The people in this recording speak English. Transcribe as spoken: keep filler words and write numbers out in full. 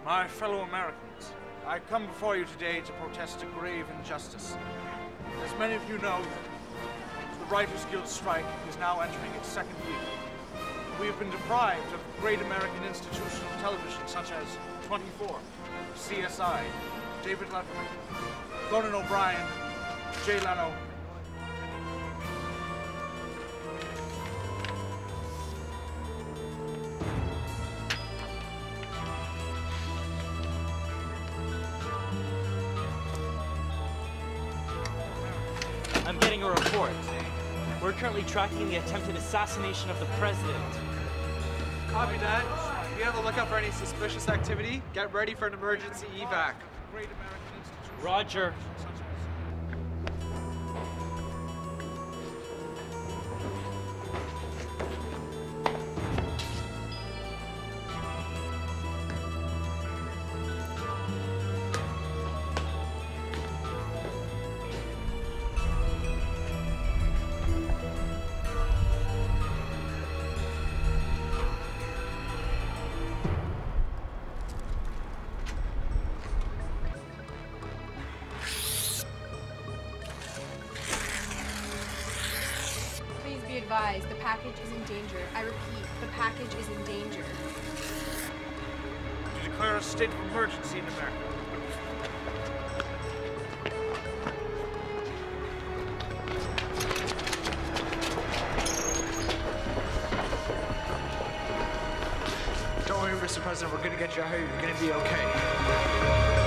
My fellow Americans, I come before you today to protest a grave injustice. As many of you know, the Writers Guild strike is now entering its second week. We have been deprived of great American institutional television such as twenty-four, C S I, David Letterman, Conan O'Brien, Jay Leno. I'm getting a report. We're currently tracking the attempted assassination of the president. Copy that. Be on the lookout for any suspicious activity. Get ready for an emergency evac. Roger. Be advised, the package is in danger. I repeat, the package is in danger. To declare a state of emergency in America. Don't worry, Mister President, we're gonna get you out. You're gonna be okay.